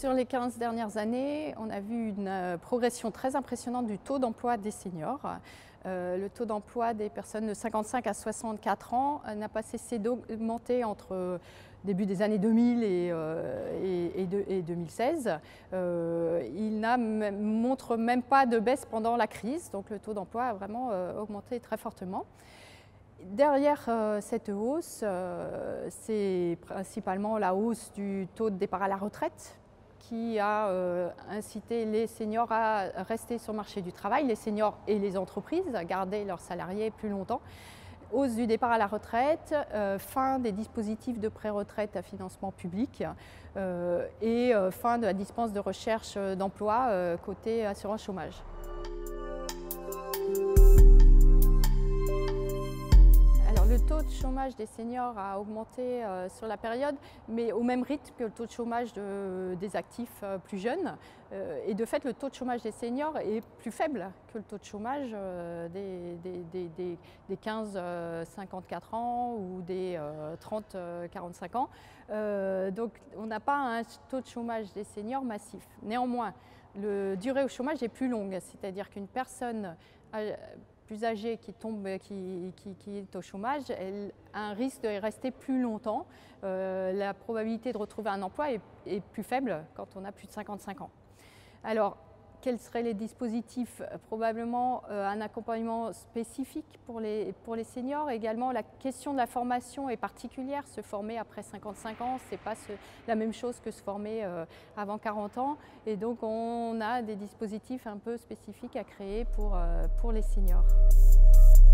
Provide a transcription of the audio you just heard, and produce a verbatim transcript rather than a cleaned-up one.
Sur les quinze dernières années, on a vu une progression très impressionnante du taux d'emploi des seniors. Euh, le taux d'emploi des personnes de cinquante-cinq à soixante-quatre ans euh, n'a pas cessé d'augmenter entre début des années deux mille et, euh, et, et, de, et deux mille seize. Euh, il ne montre même pas de baisse pendant la crise, donc le taux d'emploi a vraiment euh, augmenté très fortement. Derrière euh, cette hausse, euh, c'est principalement la hausse du taux de départ à la retraite qui a euh, incité les seniors à rester sur le marché du travail, les seniors et les entreprises à garder leurs salariés plus longtemps. Hausse du départ à la retraite, euh, fin des dispositifs de pré-retraite à financement public euh, et euh, fin de la dispense de recherche d'emploi euh, côté assurance chômage. Le taux de chômage des seniors a augmenté euh, sur la période, mais au même rythme que le taux de chômage de, des actifs euh, plus jeunes. Euh, et de fait, le taux de chômage des seniors est plus faible que le taux de chômage euh, des, des, des, des, des quinze à cinquante-quatre ans ou des euh, trente à quarante-cinq ans. Euh, donc, on n'a pas un taux de chômage des seniors massif. Néanmoins, la durée au chômage est plus longue, c'est-à-dire qu'une personne plus âgée qui, tombe, qui, qui, qui est au chômage, elle a un risque de rester plus longtemps. Euh, la probabilité de retrouver un emploi est, est plus faible quand on a plus de cinquante-cinq ans. Alors, quels seraient les dispositifs? Probablement euh, un accompagnement spécifique pour les, pour les seniors. Également, la question de la formation est particulière. Se former après cinquante-cinq ans, ce n'est pas ce, la même chose que se former euh, avant quarante ans. Et donc, on a des dispositifs un peu spécifiques à créer pour, euh, pour les seniors.